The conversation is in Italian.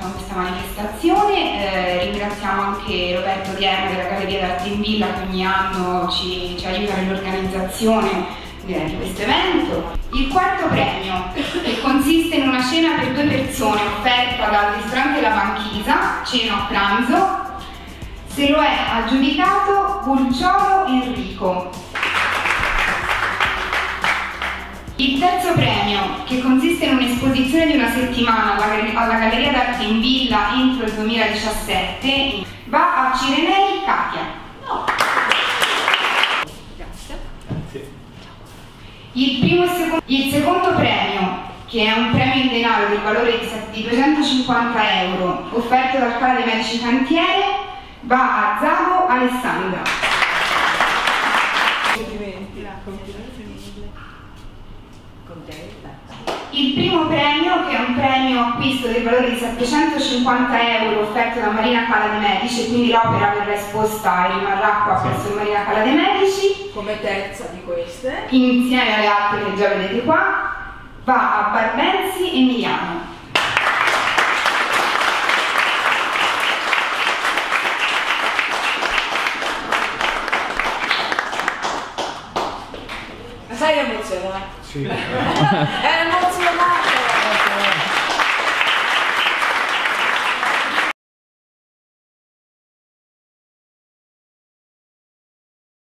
questa manifestazione. Ringraziamo anche Roberto Dierno della Galleria d'Arte in Villa che ogni anno ci aiuta nell'organizzazione di questo evento. Il quarto premio, che consiste in una cena per 2 persone offerta dal ristorante La Banchisa, cena a pranzo, se lo è aggiudicato Bulciolo Enrico. Il terzo premio, che consiste in un'esposizione di una settimana alla Galleria d'Arte in Villa entro il 2017, va a Cirenei Katia. Grazie. Il secondo premio, che è un premio in denaro del valore di 250 euro, offerto dal Cala dei Medici Cantiere, va a Zago Alessandra. Il primo premio, che è un premio acquisto del valore di 750 euro offerto da Marina Cala dei Medici, quindi l'opera verrà esposta e rimarrà qua presso Marina Cala dei Medici. Come terza di queste, Insieme alle altre che già vedete qua, va a Barbenzi Emiliano. sei emozionata? Sì. È emozionata!